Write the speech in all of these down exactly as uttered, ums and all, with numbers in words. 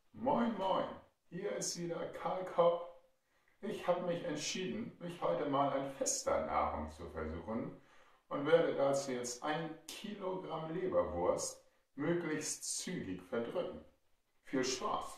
Moin Moin, hier ist wieder Karl Kopp. Ich habe mich entschieden, mich heute mal an fester Nahrung zu versuchen und werde dazu jetzt ein Kilogramm Leberwurst möglichst zügig verdrücken. Viel Spaß!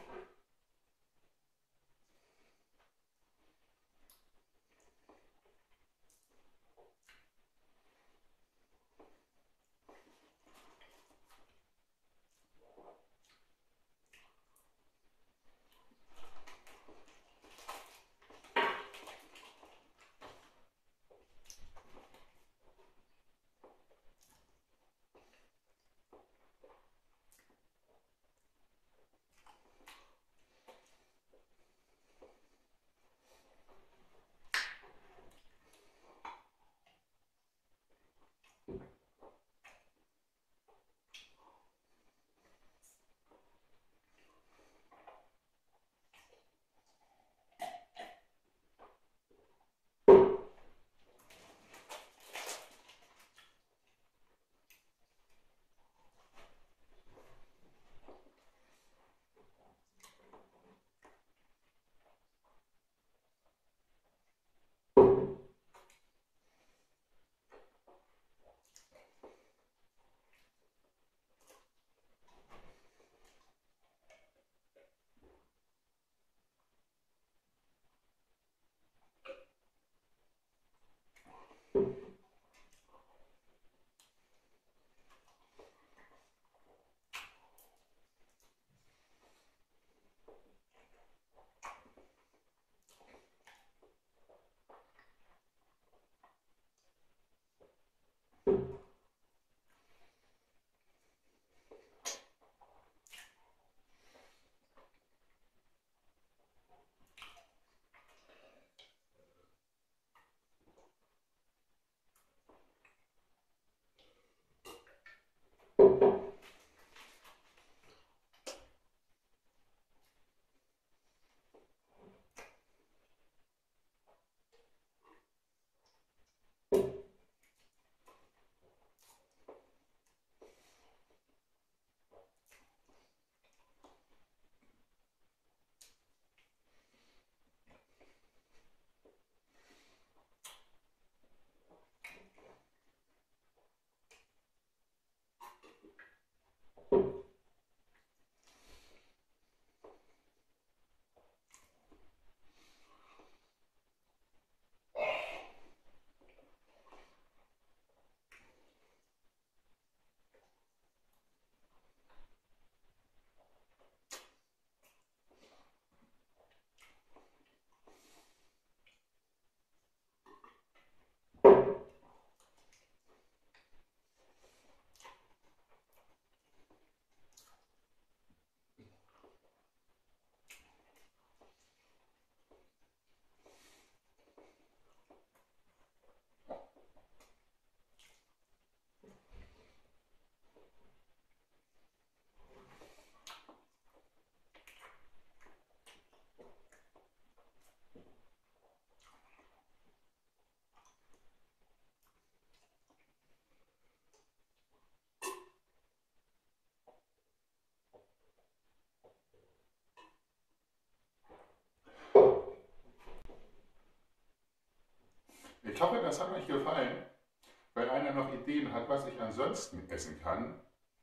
Ich hoffe, das hat euch gefallen. Wenn einer noch Ideen hat, was ich ansonsten essen kann,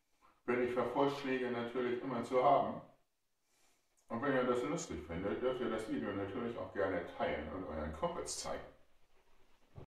bin ich für Vorschläge natürlich immer zu haben. Und wenn ihr das lustig findet, dürft ihr das Video natürlich auch gerne teilen und euren Kumpels zeigen.